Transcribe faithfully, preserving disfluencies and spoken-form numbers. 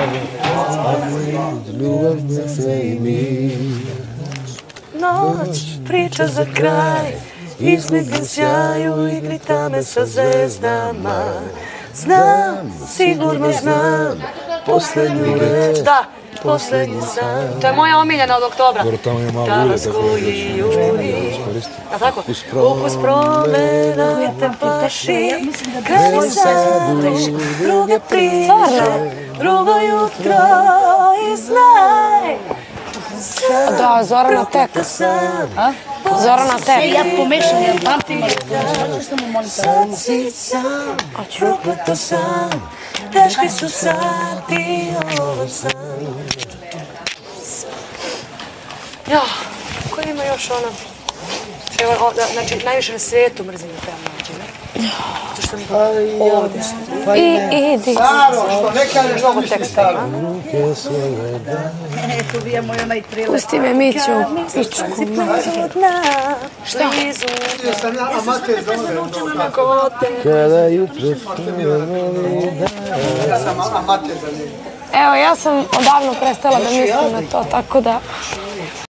ljubav me sve i mi. Noć, priča za kraj, između sjaju igri tame sa zvezdama. Znam, sigurno znam, poslednju reč, da, poslednji san. To je moja omiljena od oktobra. Dobro, tamo je malo ulje, tako da iskoristi. A tako? Ukus promena te plaši, kreni sadiš, druge priče, drugo jutro i znaj. Da, Zorana Tek. Zorana Tek. Ja pomešam, ja pamtim, ali što sam mu molim sada. Sad si sam, prokleto sam, teški su sati ovo sam. Ja, ko ima još ono? Evo, znači, najviše na svijetu mrzim da pevam mlađe, ne? Zato što mi ovdje su. I, idi. Staro, što ne kažeš Mnogo teksta ima. Eto, bija moj onaj trilog. Pusti me, Miću, pičku. Šta? Bio sam ja amater za ove. Kada jutro Ja sam amater za njega. Evo, ja sam odavno prestala da mislim na to, tako da...